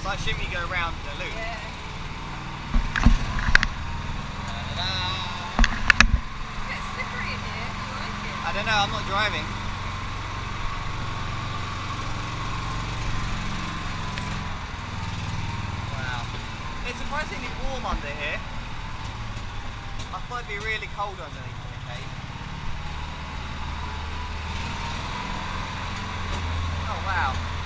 So I assume you go around the loop. Yeah. It's a bit slippery in here. I like it. I don't know, I'm not driving. Wow. It's surprisingly warm under here. I thought it'd be really cold underneath the cave. Oh wow.